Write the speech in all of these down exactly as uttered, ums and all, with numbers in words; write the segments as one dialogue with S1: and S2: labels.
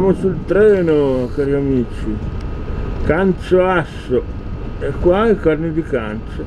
S1: Siamo sul treno, cari amici. Cancio Asso. E qua i corni di cancio.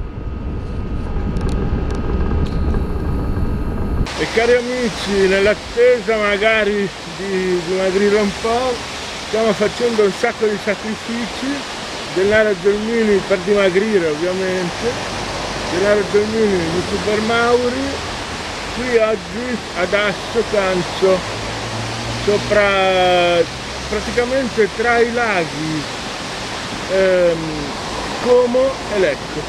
S1: E cari amici, nell'attesa magari di dimagrire un po', stiamo facendo un sacco di sacrifici. Gennaro Gelmini per dimagrire ovviamente. Gennaro Gelmini di Super Mauri. Qui oggi ad Asso Cancio, sopra, praticamente tra i laghi ehm, Como e Lecco.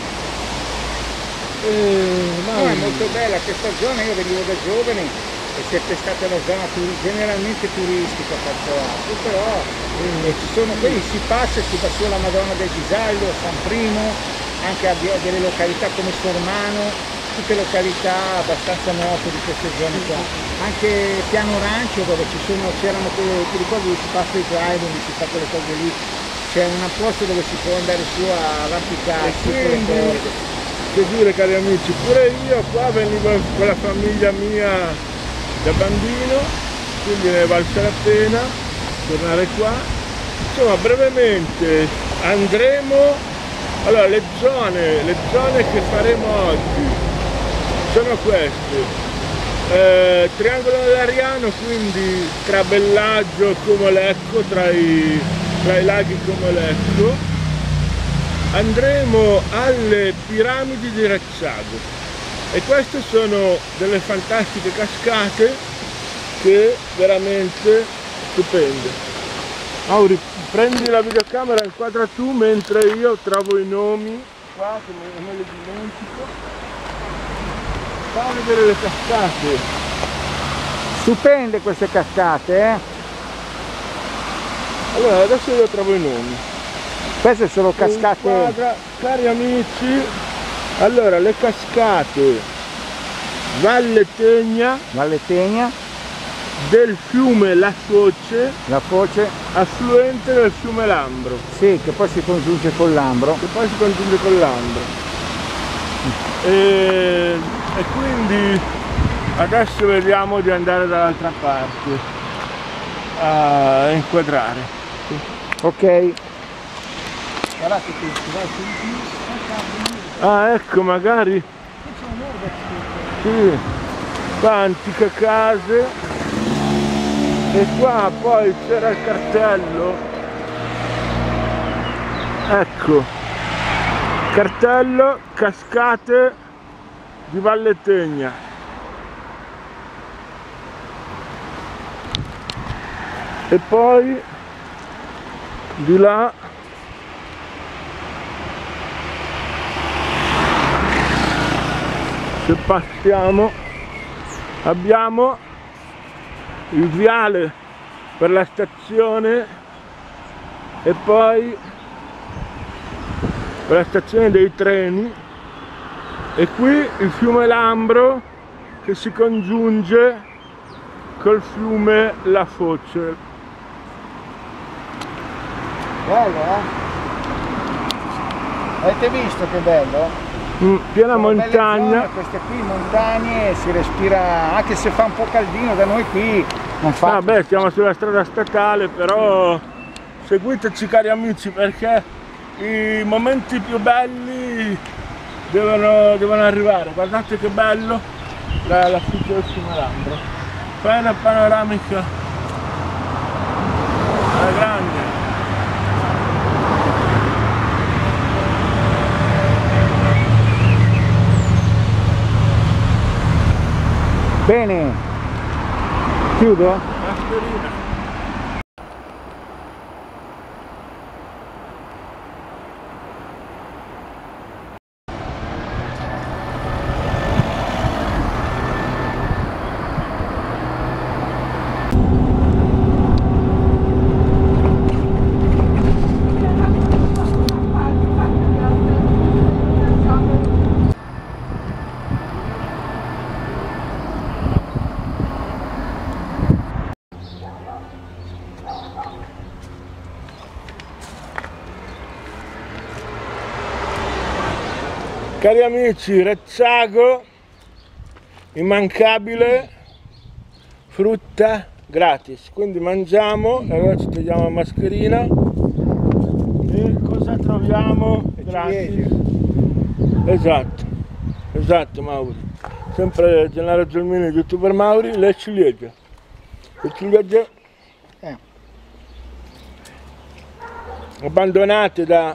S2: Eh, no, è molto bella questa zona, io venivo da giovani e sempre stata una zona generalmente turistica per Asso, però eh, ci sono, qui si passa, si va sulla Madonna del Ghisallo, San Primo, anche a delle località come Sormano, tutte località abbastanza note di queste zone qua, anche Piano Rancio dove ci sono, c'erano quelle, ti ricordi dove si passa i drive, dove si fa quelle cose lì, c'è un posto dove si può andare su a arrampicarsi,
S1: che dire cari amici, pure io qua venivo con la famiglia mia da bambino, quindi ne è valsa la pena tornare qua. Insomma, brevemente andremo, allora le zone, le zone che faremo oggi sono queste: eh, Triangolo dell'Ariano, quindi tra Bellaggio e Como Lecco, tra i, tra i laghi Como Lecco. Andremo alle piramidi di Rezzago e queste sono delle fantastiche cascate che veramente stupende. Mauri, prendi la videocamera e inquadra tu mentre io trovo i nomi qua che me, me li dimentico. Fa vedere le cascate.
S2: Stupende queste cascate, eh?
S1: Allora adesso io trovo i nomi.
S2: Queste sono cascate.
S1: Inquadra, cari amici, allora le cascate Valle Tegna,
S2: Valle Tegna
S1: del fiume La Foce,
S2: La Foce,
S1: affluente del fiume Lambro.
S2: Sì, che poi si congiunge con Lambro.
S1: Che poi si congiunge con Lambro. E, e quindi adesso vediamo di andare dall'altra parte a inquadrare.
S2: Ok.
S3: Guardate qui, si va su.
S1: Ah, ecco, magari. Sì, qua antiche case e qua poi c'era il cartello. Ecco, cartello cascate di Valle Tegna. E poi di là se passiamo abbiamo il viale per la stazione e poi per la stazione dei treni, e qui il fiume Lambro che si congiunge col fiume La Foce.
S3: Bello, eh? Avete visto che bello?
S1: Mm, piena
S3: Sono
S1: montagna.
S3: Zone, queste qui montagne, si respira, anche se fa un po' caldino da noi qui non fa.
S1: Vabbè, siamo sulla strada statale, però seguiteci cari amici perché i momenti più belli devono, devono arrivare. Guardate che bello la, la fuga del fiume Lambro. Fai una panoramica alla grande.
S2: Bene, chiudo?
S1: Mascherina. Cari amici, Rezzago, immancabile, frutta, gratis, quindi mangiamo e allora ci togliamo la mascherina e cosa troviamo gratis? Esatto, esatto Mauri, sempre Gennaro Gelmini, youtuber Mauri, le ciliegie, le ciliegie
S3: Eh.
S1: abbandonate da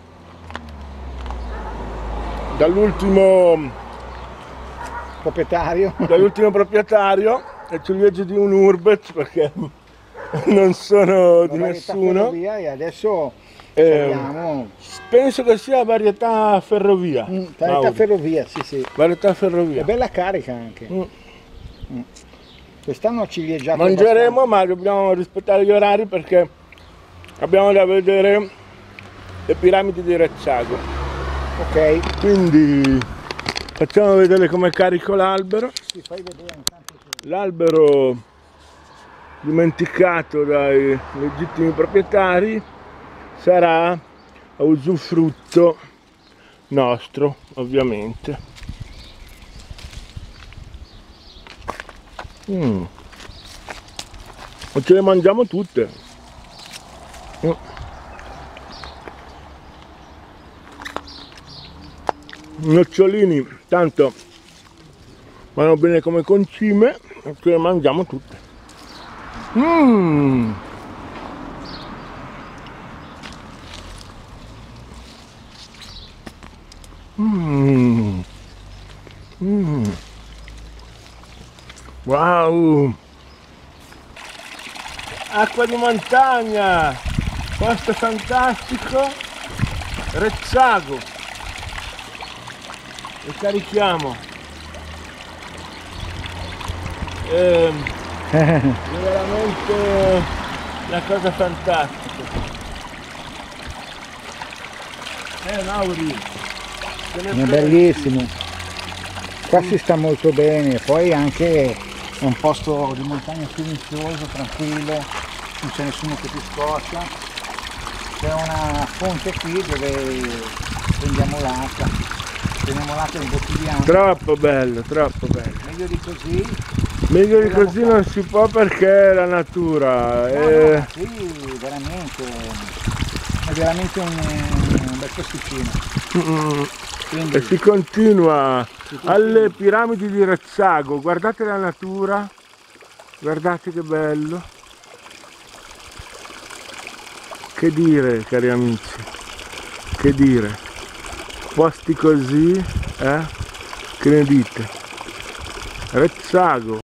S1: dall'ultimo
S3: Proprietario.
S1: dall'ultimo proprietario, le ciliegie di un Urbez perché non sono di
S3: La varietà
S1: nessuno.
S3: Ferrovia, e adesso
S1: Eh,
S3: abbiamo
S1: penso che sia varietà ferrovia.
S3: mm, varietà
S1: Mauri.
S3: Ferrovia, sì sì.
S1: Varietà ferrovia.
S3: È bella carica anche.
S1: Mm.
S3: Mm. Quest'anno ho cilieggiato
S1: Mangeremo, ma dobbiamo rispettare gli orari perché abbiamo da vedere le piramidi di Rezzago.
S3: abbastanza. Ok.
S1: Quindi facciamo vedere come carico l'albero.
S3: Sì, fai vedere intanto che...
S1: L'albero dimenticato dai legittimi proprietari sarà a usufrutto nostro, ovviamente. Mm. E ce le mangiamo tutte. Mm. Nocciolini, tanto vanno bene come concime, e ce le mangiamo tutte. Mm. Mm. Mm. Wow! Acqua di montagna! Posto fantastico! Rezzago! E carichiamo! Ehm, è veramente una cosa fantastica! Eh Mauri! che ne
S3: È
S1: pensi?
S3: bellissimo. Qua si sta molto bene, poi anche è un posto di montagna silenzioso, tranquillo, non c'è nessuno che ti scoccia. C'è una fonte qui dove prendiamo l'acqua, prendiamo l'acqua in bottigliamo.
S1: Troppo bello, troppo bello!
S3: Meglio di così.
S1: Meglio di così non si può perché è la natura.
S3: No,
S1: è...
S3: no, sì, veramente, è veramente un, un bel posticino.
S1: Mm.
S3: Quindi,
S1: E si continua alle piramidi di Rezzago. Guardate la natura, guardate che bello. Che dire, cari amici, che dire. Posti così, eh? Che ne dite? Rezzago.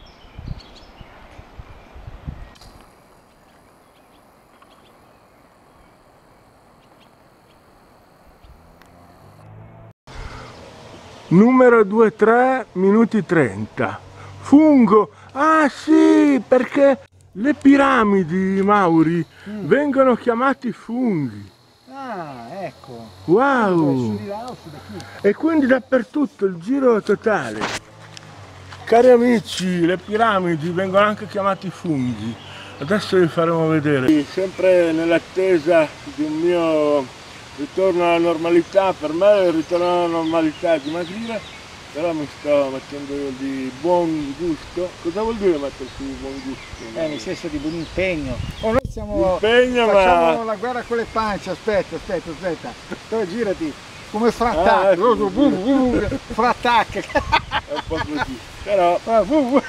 S1: Numero due tre minuti trenta. Fungo. Ah sì, perché le piramidi, Mauri,
S3: Mm.
S1: vengono chiamati funghi.
S3: ah, ecco.
S1: Wow.
S3: Su di là o su di qui?
S1: E quindi dappertutto il giro totale. Cari amici, le piramidi vengono anche chiamati funghi. Adesso vi faremo vedere. Sempre nell'attesa di un mio ritorno alla normalità. Per me il ritorno alla normalità è dimagrire, però mi sto mettendo di buon gusto. Cosa vuol dire mettersi di buon gusto?
S3: Eh, nel senso di buon impegno. Oh, noi siamo,
S1: Impegno,
S3: facciamo
S1: ma...
S3: la guerra con le pance, aspetta, aspetta, aspetta. Dove girati? Come
S1: Ah,
S3: frattacca,
S1: sì,
S3: frattacca.
S1: È un po' così. Però...
S3: Ah, vu, vu.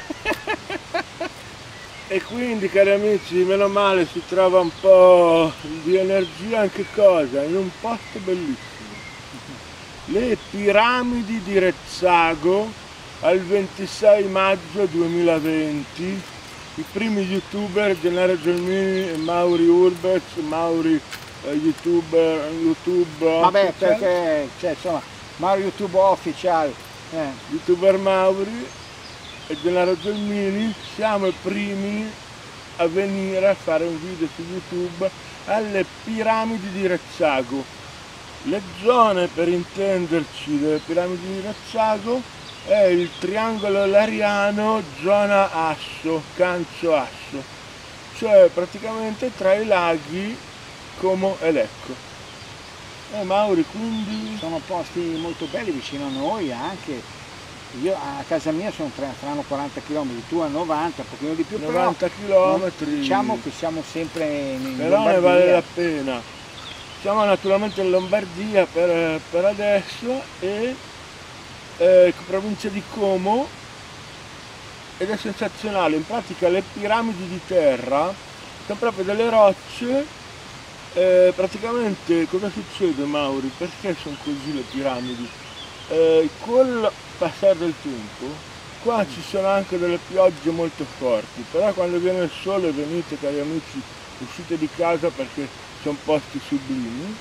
S1: E quindi, cari amici, meno male si trova un po' di energia anche cosa? In un posto bellissimo. Le piramidi di Rezzago al ventisei maggio duemilaventi. I primi youtuber, Gennaro Gelmini e Mauri Urbez, Mauri eh, youtuber, YouTube
S3: Vabbè,
S1: official,
S3: perché, cioè, insomma, Mario YouTube Official. Eh.
S1: youtuber Mauri e Gennaro Gelmini, siamo i primi a venire a fare un video su YouTube alle piramidi di Rezzago. Le zone, per intenderci, delle piramidi di Rezzago è il triangolo lariano, zona Asso, Cancio Asso, cioè praticamente tra i laghi Como e Lecco. E Mauri, quindi
S3: Sono posti molto belli vicino a noi anche. Io a casa mia sono tre, saranno quaranta chilometri, tu a novanta, un pochino di più,
S1: novanta
S3: però,
S1: chilometri.
S3: Diciamo che siamo sempre in
S1: Però
S3: Lombardia.
S1: ne vale la pena. Siamo naturalmente in Lombardia per, per adesso e eh, provincia di Como, ed è sensazionale. In pratica le piramidi di terra sono proprio delle rocce. Eh, praticamente cosa succede, Mauri? Perché sono così le piramidi? Eh, col passare del tempo qua ci sono anche delle piogge molto forti, però quando viene il sole, venite cari amici, uscite di casa perché sono posti sublimi,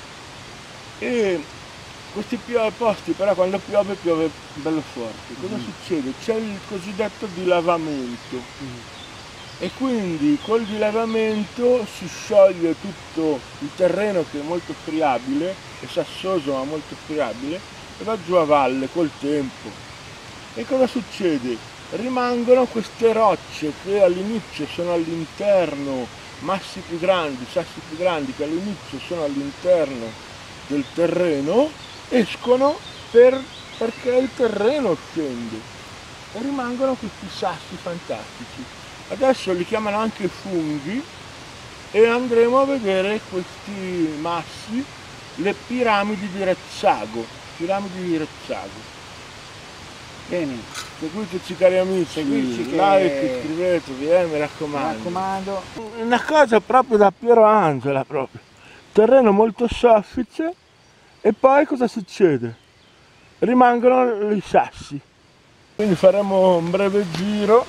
S1: e questi posti però quando piove piove bello forte. Cosa mm. succede? C'è il cosiddetto dilavamento mm. e quindi col dilavamento si scioglie tutto il terreno, che è molto friabile, è sassoso ma molto friabile, e va giù a valle col tempo. E cosa succede? Rimangono queste rocce che all'inizio sono all'interno, massi più grandi, sassi più grandi che all'inizio sono all'interno del terreno, escono per, perché il terreno scende e rimangono questi sassi fantastici. Adesso li chiamano anche funghi e andremo a vedere questi massi, le piramidi di Rezzago. Piramidi di Rezzago.
S3: Bene.
S1: Seguiteci cari amici,
S3: Seguiteci che...
S1: like, iscrivetevi, eh, mi raccomando.
S3: Mi raccomando.
S1: Una cosa proprio da Piero Angela proprio. Terreno molto soffice e poi cosa succede? Rimangono i sassi. Quindi faremo un breve giro.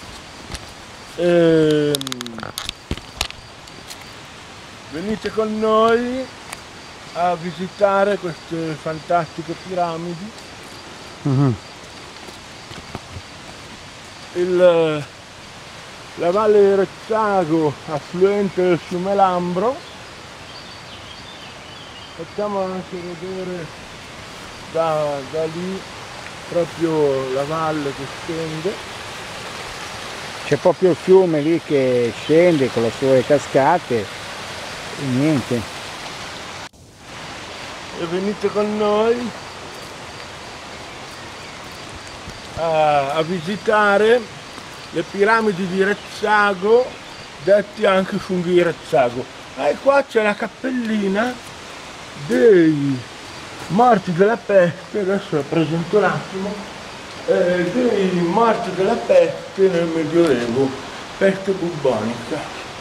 S1: E... venite con noi a visitare queste fantastiche piramidi. Mm-hmm. Il, la valle di Rezzago, affluente del fiume Lambro. Facciamo anche vedere da, da lì proprio la valle che scende.
S3: C'è proprio il fiume lì che scende con le sue cascate e niente.
S1: E venite con noi a, a visitare le piramidi di Rezzago, detti anche funghi di Rezzago. E qua c'è la cappellina dei morti della peste, adesso la presento un attimo, eh, dei morti della peste nel Medioevo, peste bubbonica.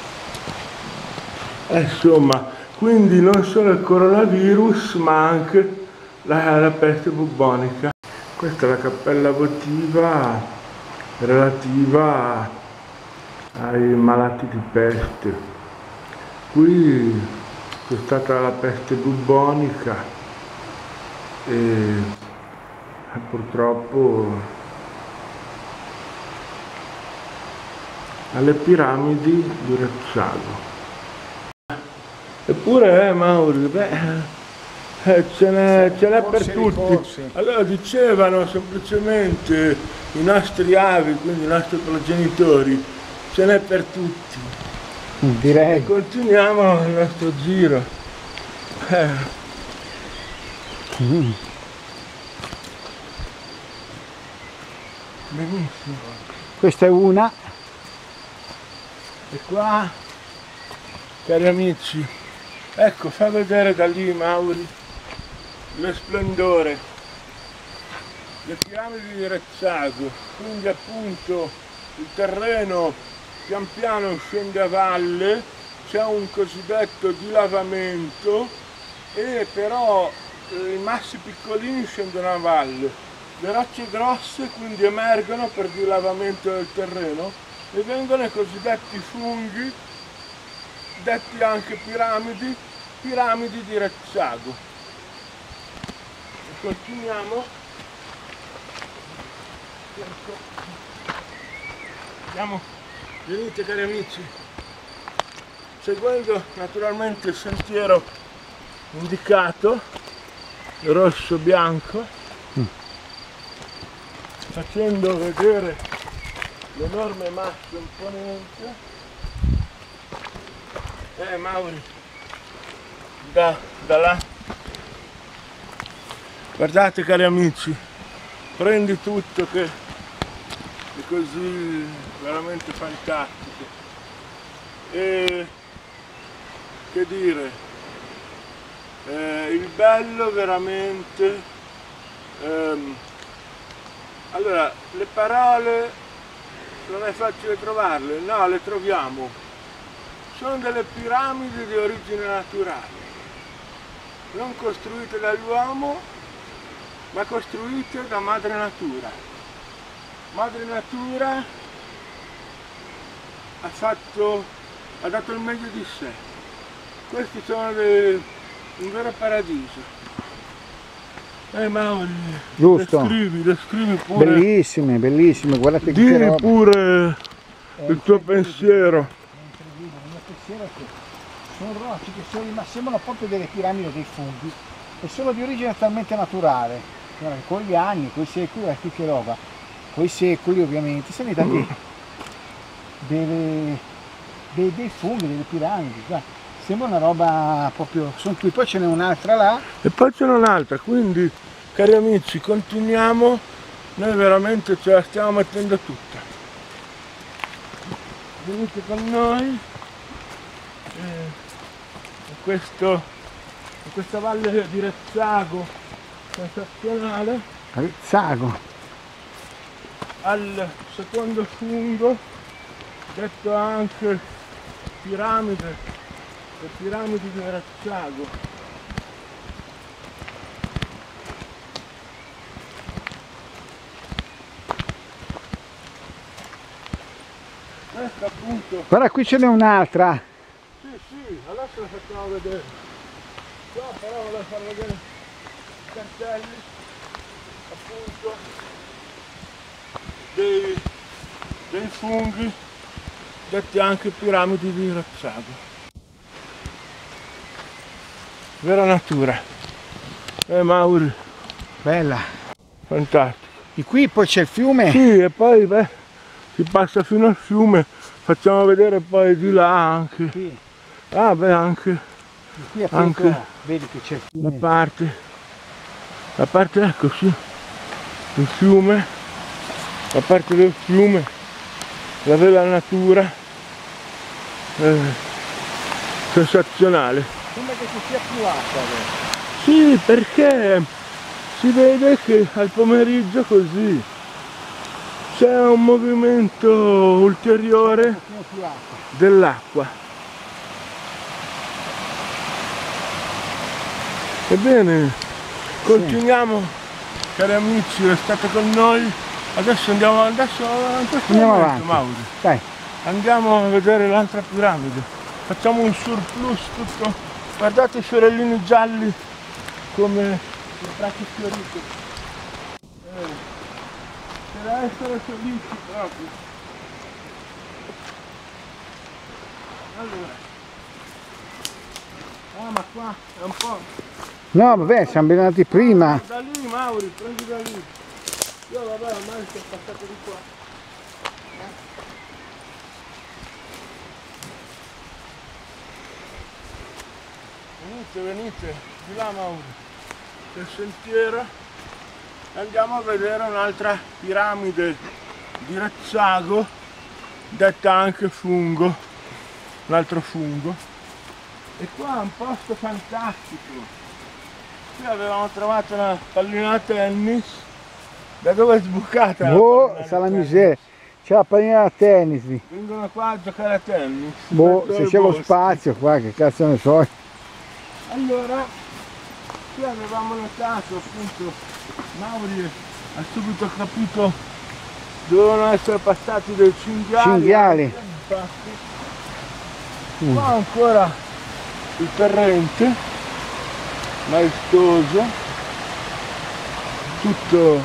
S1: Eh, insomma, quindi non solo il coronavirus ma anche la, la peste bubbonica. Questa è la cappella votiva relativa ai malati di peste. Qui c'è stata la peste bubbonica e, e purtroppo alle piramidi di Rezzago. Eppure, eh, Mauri, beh, eh, ce n'è per tutti. Allora dicevano semplicemente i nostri avi, quindi i nostri progenitori, ce n'è per tutti.
S3: Direi.
S1: E continuiamo il nostro giro. Eh.
S3: Mm.
S1: Benissimo.
S3: Questa è una.
S1: E qua, cari amici, ecco, fa vedere da lì, Mauri, lo splendore. Le piramidi di Rezzago, quindi appunto il terreno pian piano scende a valle, c'è un cosiddetto dilavamento e però i massi piccolini scendono a valle. Le rocce grosse quindi emergono per dilavamento del terreno e vengono i cosiddetti funghi, detti anche piramidi, piramidi di Rezzago. E continuiamo. Andiamo, venite cari amici, seguendo naturalmente il sentiero indicato, rosso-bianco, mm. facendo vedere l'enorme massa imponente. Eh Mauri, da, da là, guardate cari amici, prendi tutto che è così veramente fantastico. E che dire, eh, il bello veramente, ehm, allora le parole non è facile trovarle, no, le troviamo, sono delle piramidi di origine naturale, non costruite dall'uomo ma costruite da madre natura. Madre natura ha fatto, ha dato il meglio di sé. Questi sono dei, un vero paradiso. Eh Mauri,
S3: Giusto.
S1: descrivi, descrivi pure.
S3: Bellissime, bellissime, guardate che
S1: Dì
S3: roba.
S1: pure il tuo pensiero.
S3: È incredibile, il mio pensiero è che sono rocce che sono rimaste, sembrano proprio delle piramidi dei funghi e sono di origine talmente naturale. Guarda, con gli anni, con i secoli, guarda che roba, con i secoli ovviamente, sono diventati delle, dei, dei funghi, delle piramidi, guarda. Sembra una roba proprio, sono qui, poi ce n'è un'altra là.
S1: E poi c'è un'altra, quindi cari amici continuiamo, noi veramente ce la stiamo mettendo tutta. Venite con noi eh, in, questo, in questa valle di Rezzago sensazionale,
S3: Rezzago.
S1: al secondo fungo, detto anche piramide, le piramidi di Rezzago. Ecco appunto.
S3: Guarda, qui ce n'è un'altra.
S1: Sì, sì, adesso la facciamo vedere. Qua però volevo far vedere i cartelli, appunto, dei, dei funghi, detti anche piramidi di Rezzago. Vera natura. Eh Mauri,
S3: Bella.
S1: fantastico.
S3: Di qui poi c'è il fiume.
S1: Sì, e poi beh, si passa fino al fiume, facciamo vedere poi di là anche.
S3: Qui,
S1: Ah beh, anche
S3: di qui a
S1: Anche-
S3: fianco, vedi che c'è il
S1: la
S3: fiume.
S1: parte, la parte ecco sì, il fiume, la parte del fiume, la bella natura, eh, sensazionale.
S3: Sembra che ci sia più acqua adesso.
S1: Sì, perché si vede che al pomeriggio così c'è un movimento ulteriore
S3: Un pochino più acqua.
S1: dell'acqua. Ebbene, continuiamo, cari amici, restate con noi. Adesso andiamo, adesso in questo
S3: Andiamo
S1: momento,
S3: avanti.
S1: Mauri,
S3: Dai,
S1: andiamo a vedere l'altra piramide. Facciamo un surplus tutto. Guardate i fiorellini gialli come le braccia fiorite. Eh, per essere felici proprio. Allora. Ah, ma qua è un po'.
S3: no vabbè, siamo ben andati prima.
S1: Da lì, Mauri, prendi da lì. Io vabbè, ormai sono passato di qua. Venite, venite, di là Mauri, del sentiero, andiamo a vedere un'altra piramide di Rezzago, detta anche fungo, un altro fungo. E qua è un posto fantastico. Qui avevamo trovato una pallina da tennis, da dove è sbucata? la
S3: Boh,
S1: pallina
S3: sa la
S1: da tennis?
S3: miseria. C'è la pallina da tennis lì.
S1: Vengono qua a giocare a tennis.
S3: Boh,
S1: dentro
S3: se
S1: i
S3: c'è lo
S1: boschi.
S3: spazio qua, che cazzo ne so.
S1: Allora, qui avevamo notato appunto, Mauri ha subito capito, dovevano essere passati dei cinghiali.
S3: Cinghiali.
S1: Infatti,
S3: Mm.
S1: qua ancora il torrente, maestoso, tutto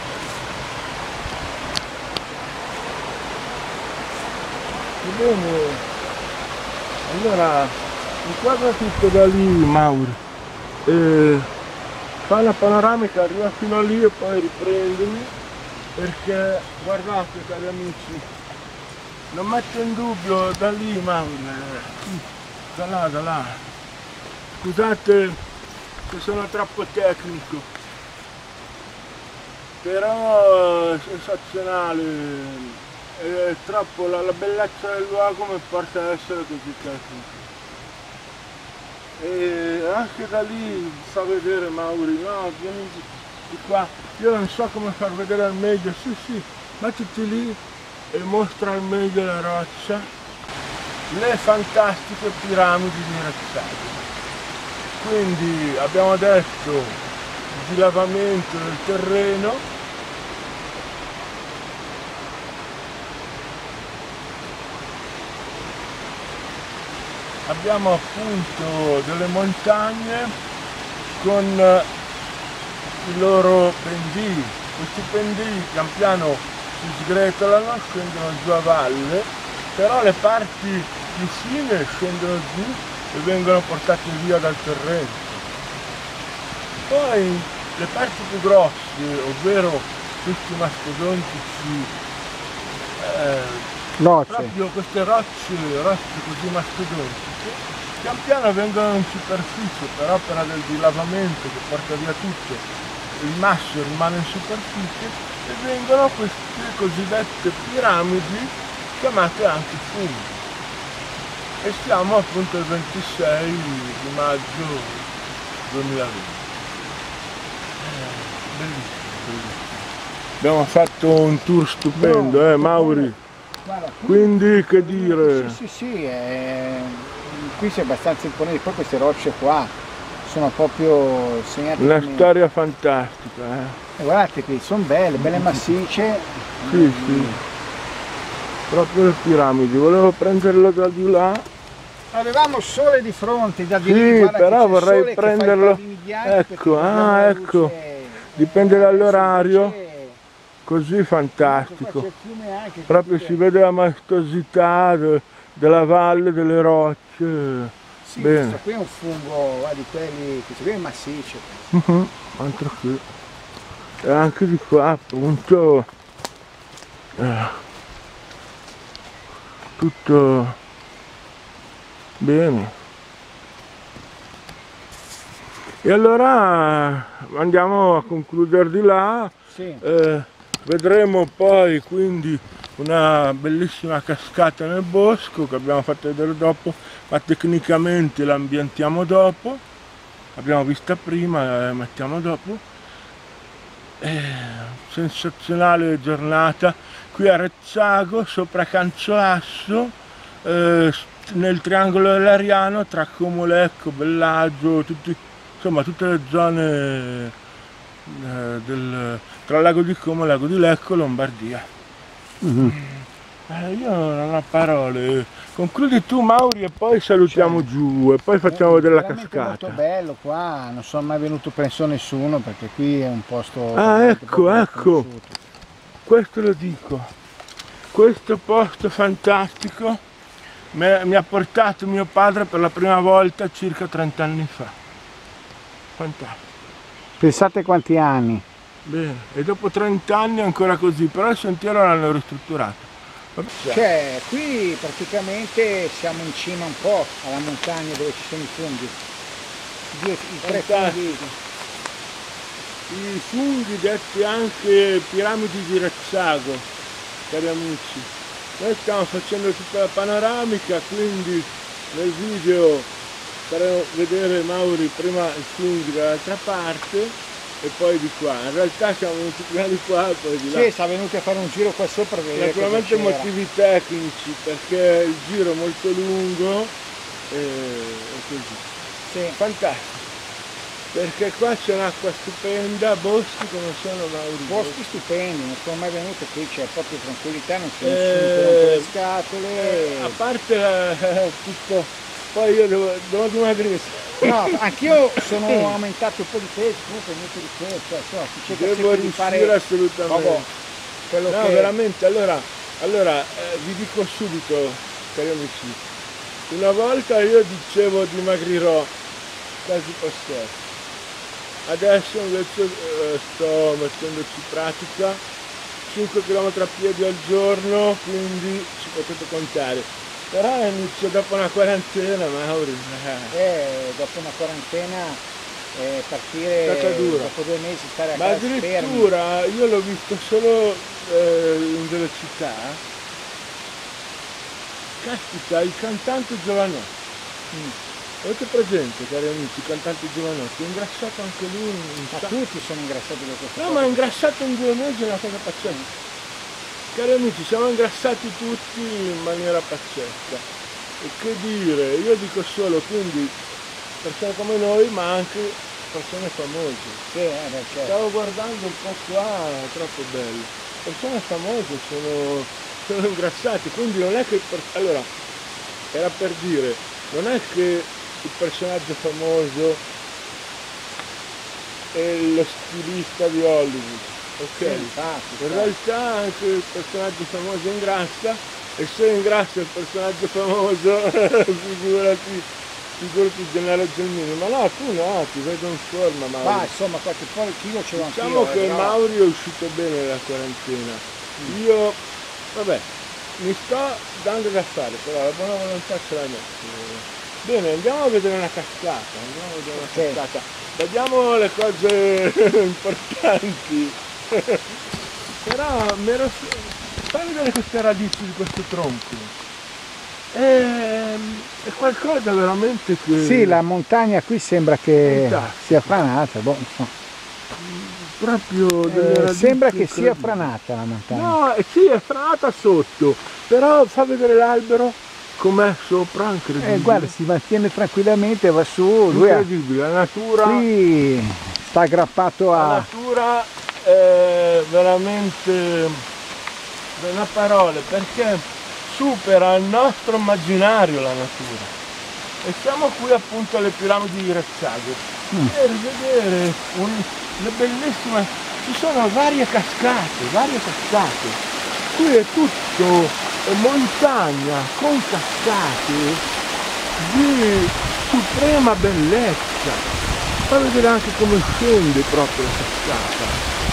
S1: bene. Allora, inquadra tutto da lì, Mauri, e fa una panoramica, arriva fino a lì e poi riprendimi, perché guardate cari amici, non metto in dubbio da lì, Mauri, da là, da là, scusate se sono troppo tecnico, però è sensazionale, è troppo, la, la bellezza del luogo mi porta ad essere così tecnico. E anche da lì fa vedere Mauri, no, vieni di, di qua, io non so come far vedere al meglio, sì sì, mettiti lì e mostra al meglio la roccia, le fantastiche piramidi di Rezzago. Quindi abbiamo detto il dilavamento del terreno, abbiamo appunto delle montagne con i loro pendii, questi pendii pian piano si sgretolano, scendono giù a valle, però le parti più fine scendono giù e vengono portate via dal terreno. Poi le parti più grosse, ovvero questi mastodontici, eh,
S3: Rocce.
S1: proprio queste rocce, rocce così mastodontiche, pian piano vengono in superficie per opera del dilavamento che porta via tutto, il masso rimane in superficie e vengono queste cosiddette piramidi chiamate anche funghi. E siamo appunto il ventisei di maggio duemilaventi. Eh, bellissimo, bellissimo. Abbiamo fatto un tour stupendo,
S3: No,
S1: eh Mauri?
S3: Guarda, qui-
S1: Quindi che dire?
S3: Sì, sì, sì, è- qui c'è abbastanza imponente, poi queste rocce qua sono proprio segnate
S1: Una
S3: come-
S1: storia fantastica, eh?
S3: Eh, guardate qui, sono belle, belle massicce.
S1: Sì, sì. Proprio le piramidi, volevo prenderlo da di là.
S3: Avevamo il sole di fronte, da di
S1: Sì,
S3: lì, guarda che
S1: però
S3: c'è il
S1: vorrei
S3: sole che fa i
S1: prenderlo-
S3: pallini bianchi perché
S1: ecco,
S3: abbiamo
S1: ah,
S3: la
S1: ecco.
S3: luce,
S1: Dipende
S3: eh,
S1: dall'orario.
S3: invece-
S1: Così
S3: Qua
S1: fantastico.
S3: c'è il fiume anche,
S1: Proprio
S3: capite?
S1: si vede la maestosità de- della valle, delle rocce.
S3: Sì,
S1: Bene.
S3: questo qui è un fungo guarda, di quelli, questo qui è massiccio.
S1: Mhm, altro che. E anche di qua appunto eh, tutto bene. E allora andiamo a concludere di là.
S3: Sì.
S1: Eh, vedremo poi quindi una bellissima cascata nel bosco che abbiamo fatto vedere dopo, ma tecnicamente la ambientiamo dopo. L'abbiamo vista prima, la mettiamo dopo. Eh, sensazionale giornata qui a Rezzago, sopra Cancioasso, eh, nel triangolo dell'Ariano tra Como, Lecco, Bellagio, tutti, insomma tutte le zone eh, del, tra il lago di Como e il lago di Lecco, Lombardia.
S3: Mm-hmm.
S1: Eh, io non ho parole. Concludi tu Mauri e poi salutiamo
S3: Cioè,
S1: giù e poi facciamo vedere la
S3: Veramente
S1: cascata.
S3: molto bello qua, non sono mai venuto penso a nessuno perché qui è un posto
S1: Ah,
S3: veramente
S1: ecco,
S3: poco
S1: ecco.
S3: conosciuto.
S1: Questo lo dico. Questo posto fantastico me- mi ha portato mio padre per la prima volta circa trenta anni fa. Fantastico.
S3: Pensate quanti anni?
S1: Bene. E dopo trenta anni è ancora così, però il sentiero l'hanno ristrutturato. Vabbè.
S3: Cioè, qui praticamente siamo in cima un po' alla montagna dove ci sono i funghi. Die- I tre funghi.
S1: Fantastico. I funghi detti anche piramidi di Rezzago, cari amici. Noi stiamo facendo tutta la panoramica, quindi nel video faremo vedere Mauri prima i funghi dall'altra parte e poi di qua. In realtà siamo venuti prima di qua e poi di là.
S3: Sì, sta venuti a fare un giro qua sopra per vedere cosa
S1: Naturalmente
S3: c'era.
S1: motivi tecnici, perché il giro è molto lungo e, e così.
S3: Sì.
S1: Fantastico, perché qua c'è un'acqua stupenda, boschi come sono Mauri.
S3: Boschi stupendi, non sono mai venuto qui, c'è proprio tranquillità, non c'è
S1: Eh,
S3: nessuno che rompe le scatole.
S1: Eh, a parte eh, tutto, poi io devo, devo dimagrire.
S3: No, anch'io sono aumentato un po' di peso, comunque niente di che, cioè, insomma, si cerca
S1: Devo
S3: sempre di
S1: riuscire
S3: fare
S1: assolutamente.
S3: proprio quello
S1: No,
S3: che...
S1: veramente, allora, allora eh, vi dico subito, cari amici, una volta io dicevo dimagrirò quasi per scherzo. Adesso invece eh, sto mettendoci in pratica, cinque chilometri a piedi al giorno, quindi ci potete contare. Però inizio dopo una quarantena, Mauri. eh.
S3: Eh, dopo una quarantena
S2: e partire
S1: Stata dura.
S2: dopo due mesi stare a
S1: Ma
S2: casa fermi.
S1: addirittura io l'ho visto solo eh, in velocità. Caspita, il cantante Giovanotti.
S2: Mm.
S1: Avete presente, cari amici, il cantante Giovanotti? È ingrassato anche lui in
S2: Ma tutti sono ingrassati da questo.
S1: No, ma è ingrassato in due mesi è una cosa pazzesca. Cari amici, siamo ingrassati tutti in maniera pazzesca. E che dire, io dico solo, quindi, persone come noi, ma anche persone famose.
S2: Sì, eh, beh, certo.
S1: Stavo guardando un po' qua, è troppo bello. Persone famose sono, sono ingrassati, quindi non è che... Per, allora, era per dire, non è che il personaggio famoso è lo stilista di Hollywood, ok?
S2: Sì, infatti,
S1: In
S2: sì.
S1: realtà anche il personaggio famoso ingrassa, e se ingrassa il personaggio famoso, figurati, figurati Gennaro Gelmini. Ma no, tu no, ti vedo in forma, Mauro.
S2: Ma insomma qualche po' il chilo ce l'ho anch'io.
S1: Diciamo
S2: eh,
S1: che
S2: però-
S1: Mauri è uscito bene dalla quarantena.
S2: Mm.
S1: Io, vabbè, mi sto dando da fare, però la buona volontà ce la metto. Bene, andiamo a vedere una cascata, andiamo a vedere una
S2: Ok.
S1: cascata. Vediamo le cose importanti. Però mi ero... fai vedere queste radici di questo tronco. È, è qualcosa veramente che...
S3: Sì, la montagna qui sembra che
S1: Fantastico.
S3: sia franata, boh, insomma.
S1: proprio delle
S3: Eh,
S1: radici
S3: sembra che sia
S1: incredibili.
S3: franata la montagna.
S1: No, eh, sì, è franata sotto, però fa vedere l'albero com'è sopra, incredibile.
S3: Eh, guarda, si mantiene tranquillamente, va su, lui ha-
S1: incredibile, la natura,
S3: qui sta aggrappato
S1: la
S3: a...
S1: natura è veramente una parola, perché supera il nostro immaginario la natura. E siamo qui appunto alle piramidi di Rezzago
S3: Mm.
S1: per vedere un, le bellissime, ci sono varie cascate, varie cascate. Qui è tutto è montagna con cascate di suprema bellezza. Fa vedere anche come scende proprio la cascata.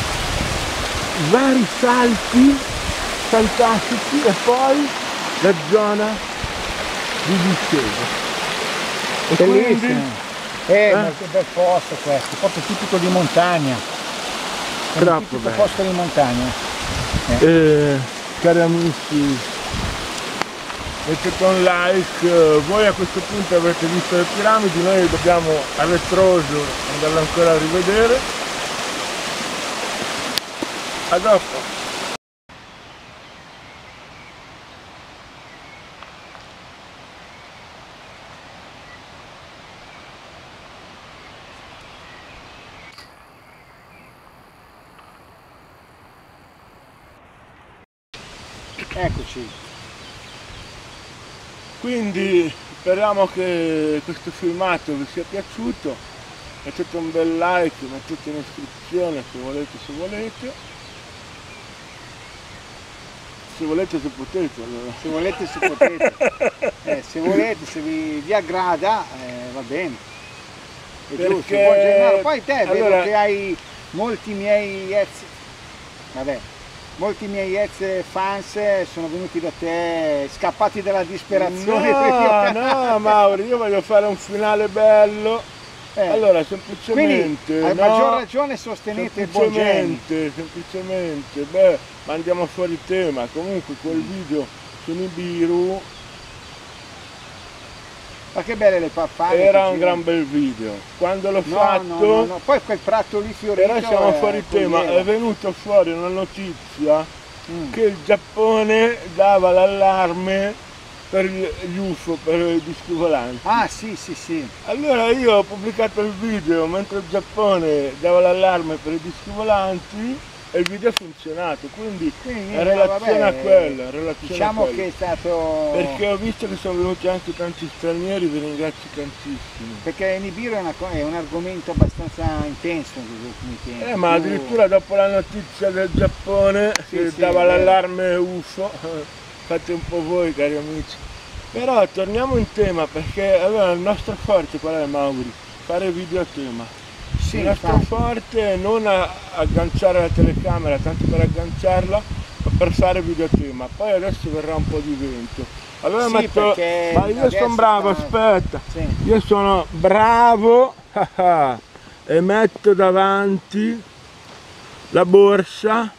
S1: Vari salti fantastici e poi la zona di discesa. E quindi,
S3: Bellissimo. Eh,
S1: Eh?
S3: ma che bel posto questo, proprio tipico di montagna. È un
S1: Troppo
S3: tipico
S1: bello.
S3: posto di montagna.
S1: eh, cari amici, mettete un like. Eh, voi a questo punto avete visto le piramidi, noi dobbiamo a ritroso andarle ancora a rivedere. A dopo.
S3: Eccoci.
S1: Quindi speriamo che questo filmato vi sia piaciuto, mettete un bel like, mettete un'iscrizione se volete, se volete. Se volete, se potete, allora.
S3: Se volete, se potete. Eh, se volete, se vi, vi aggrada, eh, va bene. È
S1: Perché-
S3: giusto. Buon Gennaro. Poi te vedo
S1: allora-
S3: che hai molti miei ex, vabbè, molti miei ex fans sono venuti da te, scappati dalla disperazione.
S1: No, no, Mauri, io voglio fare un finale bello.
S3: Eh,
S1: Allora,
S3: quindi
S1: semplicemente,
S3: a
S1: no,
S3: maggior ragione sostenete il buon Genio.
S1: semplicemente, semplicemente, beh, ma andiamo fuori tema. Comunque quel video su Nibiru
S3: Ma che belle le farfalle.
S1: era
S3: che
S1: un
S3: girano.
S1: gran bel video. Quando l'ho
S3: No,
S1: fatto,
S3: no, no, no. Poi quel prato lì fiorito.
S1: però siamo
S3: è
S1: fuori tema,
S3: coglieva.
S1: è venuto fuori una notizia
S3: Mm.
S1: che il Giappone dava l'allarme per gli U F O, per i dischi volanti.
S3: Ah sì, sì, sì.
S1: Allora io ho pubblicato il video mentre il Giappone dava l'allarme per i dischi volanti e il video ha funzionato, quindi
S3: Quindi,
S1: è in
S3: no,
S1: relazione
S3: vabbè,
S1: a quello, in relazione
S3: Diciamo
S1: a quello.
S3: che è stato...
S1: Perché ho visto che sono venuti anche tanti stranieri, vi ringrazio tantissimo.
S3: Perché Nibiru è, una co- è un argomento abbastanza intenso negli ultimi tempi.
S1: Eh, ma
S3: Tu-
S1: addirittura dopo la notizia del Giappone
S3: Sì,
S1: che
S3: sì,
S1: dava
S3: è vero.
S1: l'allarme U F O, fate un po' voi cari amici. Però torniamo in tema, perché allora il nostro forte qual è, Mauri? Fare video a tema.
S3: Sì,
S1: Il nostro
S3: infatti.
S1: forte è non a- agganciare la telecamera tanto per agganciarla, ma per fare video a tema. Poi adesso verrà un po' di vento. Allora
S3: Sì,
S1: metto.
S3: perché
S1: Ma io
S3: adesso
S1: sono bravo,
S3: sta-
S1: aspetta.
S3: Sì.
S1: Io sono bravo e metto davanti la borsa.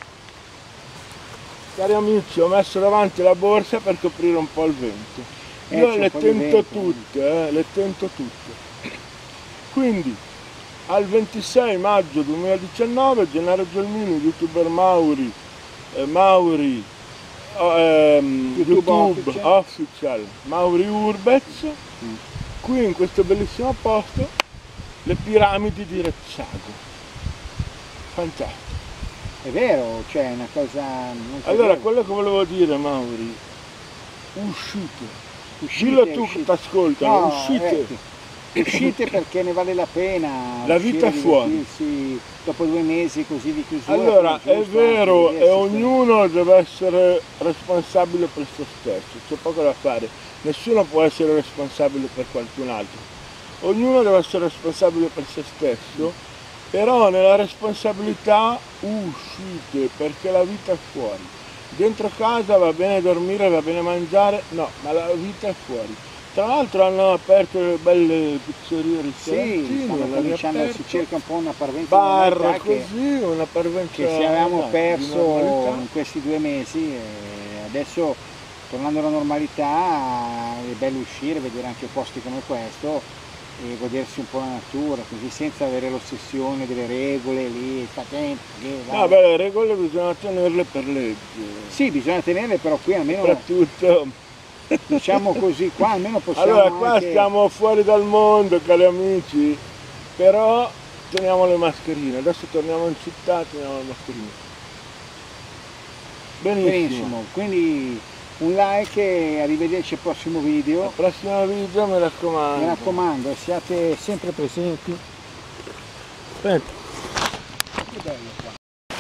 S1: Cari amici, ho messo davanti la borsa per coprire un po' il vento. Io
S3: Eh,
S1: le
S3: c'è un po' di
S1: tento
S3: vento.
S1: tutte, eh, le tento tutte. Quindi al ventisei maggio duemiladiciannove Gennaro Gelmini, youtuber Mauri, eh, Mauri ehm,
S3: YouTube
S1: YouTube,
S3: Official.
S1: official Mauri Urbez, qui in questo bellissimo posto, le piramidi di Rezzago. Fantastico.
S3: È vero, cioè è una cosa molto
S1: Allora,
S3: bella.
S1: quello che volevo dire, Mauri, uscite,
S3: Uscite,
S1: dillo tu
S3: uscite.
S1: che ti ascoltano,
S3: No,
S1: uscite.
S3: eh, uscite perché ne vale la pena.
S1: La
S3: uscire,
S1: vita è fuori.
S3: divertirsi dopo due mesi così di chiusura.
S1: Allora,
S3: quindi
S1: è
S3: giusto
S1: vero,
S3: anche
S1: e
S3: vedersi,
S1: ognuno deve essere responsabile per se stesso, c'è poco da fare, nessuno può essere responsabile per qualcun altro, ognuno deve essere responsabile per se stesso, però nella responsabilità uscite, perché la vita è fuori. Dentro casa va bene dormire, va bene mangiare, no, ma la vita è fuori. Tra l'altro hanno aperto delle belle pizzerie,
S3: Sì,
S1: ristorantini,
S3: stanno
S1: hanno
S3: cominciando, si
S1: riaperto.
S3: cerca un po' una parvenza
S1: Bar
S3: di normalità che,
S1: così, una parvenza
S3: che se avevamo
S1: esatto, di
S3: perso
S1: normalità.
S3: in questi due mesi, e adesso tornando alla normalità è bello uscire, vedere anche posti come questo e godersi un po' la natura, così senza avere l'ossessione delle regole lì, sta tempo, che va.
S1: No, beh, le regole bisogna tenerle per legge,
S3: Sì, bisogna tenerle, però qui almeno
S1: soprattutto.
S3: diciamo così, qua almeno possiamo
S1: Allora, qua
S3: anche...
S1: stiamo fuori dal mondo, cari amici, però teniamo le mascherine. Adesso torniamo in città, teniamo le mascherine. Benissimo.
S3: Benissimo, quindi un like e arrivederci al prossimo video.
S1: Al prossimo video, mi raccomando.
S3: Mi raccomando, siate sempre presenti.
S1: Aspetta.
S3: Che bello qua.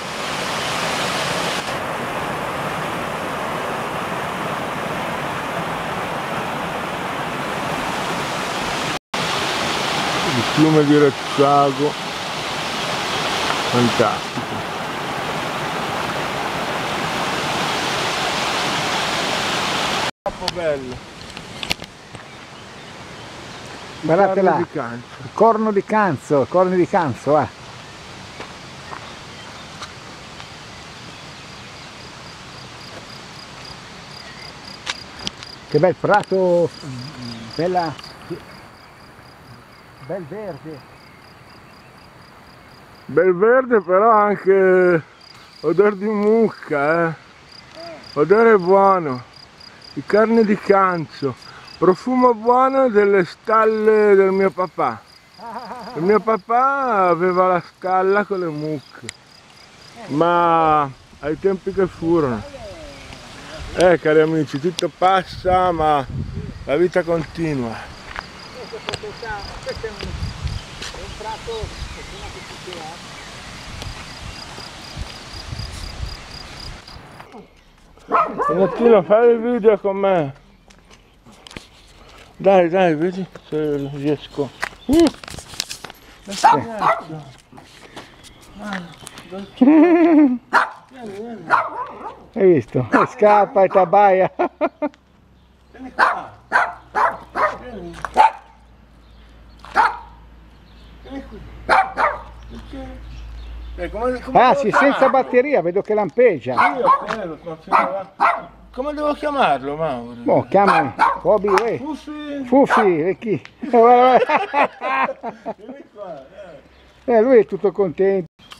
S1: Il fiume di Rezzago, fantastico. Troppo bello.
S3: Guardate là,
S1: Di canto.
S3: corno di canzo, corni di canzo, eh. Che bel prato, bella, bel verde.
S1: Bel verde, però anche odore di mucca, eh. Odore buono, di carne di canzo, profumo buono delle stalle del mio papà. Il mio papà aveva la stalla con le mucche, ma ai tempi che furono. Eh, cari amici, tutto passa, ma la vita continua.
S3: Questo è un, è un prato che si
S1: Stamattina fai il video con me. Dai, dai, vedi se riesco. Uh!
S3: Hai visto? Scappa e t'abbaia.
S1: Vieni qua. Vieni. Vieni qui. Eh, come, come
S3: Ah
S1: devo
S3: sì,
S1: chiamarlo?
S3: senza batteria, vedo che lampeggia.
S1: Io quello, ma fino- come devo chiamarlo, Mauro?
S3: Boh, chiamami. Bobby, uè.
S1: Fuffi?
S3: Fuffi, e chi? Eh,
S1: Vieni qua, dai.
S3: lui è tutto contento.